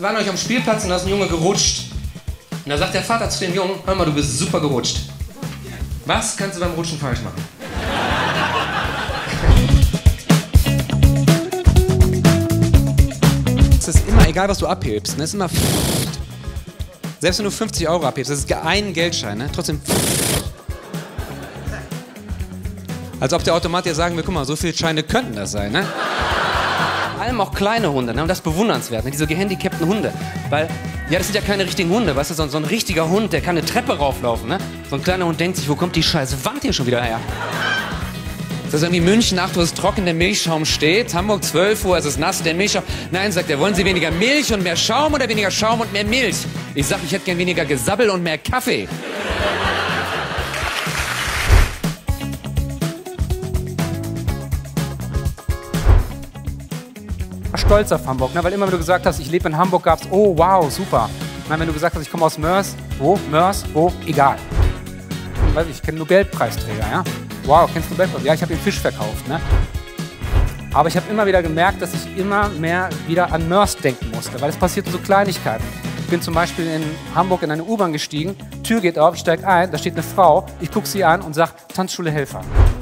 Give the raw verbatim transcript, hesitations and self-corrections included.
Wir waren euch am Spielplatz und da ist ein Junge gerutscht. Und da sagt der Vater zu dem Jungen, hör mal, du bist super gerutscht. Was kannst du beim Rutschen falsch machen? Es ist immer egal, was du abhebst. Ne? Es ist immer selbst wenn du fünfzig Euro abhebst, das ist ein Geldschein, ne? Trotzdem. Als ob der Automat dir sagen will, guck mal, so viele Scheine könnten das sein, ne? Vor allem auch kleine Hunde, ne? Und das ist bewundernswert, ne? Diese gehandicapten Hunde. Weil, ja, das sind ja keine richtigen Hunde, weißt du, so, so ein richtiger Hund, der kann eine Treppe rauflaufen, ne? So ein kleiner Hund denkt sich, wo kommt die scheiße Wand hier schon wieder her? Das ist irgendwie München, acht Uhr ist trocken, der Milchschaum steht. Hamburg, zwölf Uhr, es ist nass, der Milchschaum. Nein, sagt er, wollen Sie weniger Milch und mehr Schaum oder weniger Schaum und mehr Milch? Ich sag, ich hätte gern weniger Gesabbel und mehr Kaffee. Stolz auf Hamburg, ne? Weil immer wenn du gesagt hast, ich lebe in Hamburg, gab's, oh wow, super. Nein, wenn du gesagt hast, ich komme aus Mörs, wo? Mörs, wo? Egal. Ich weiß nicht, ich kenne Nobelpreisträger, ja? Wow, kennst du Nobelpreis? Ja, ich habe den Fisch verkauft, ne? Aber ich habe immer wieder gemerkt, dass ich immer mehr wieder an Mörs denken musste, weil es passierten so Kleinigkeiten. Ich bin zum Beispiel in Hamburg in eine U-Bahn gestiegen, Tür geht auf, ich steige ein, da steht eine Frau, ich gucke sie an und sage, Tanzschule Helfer.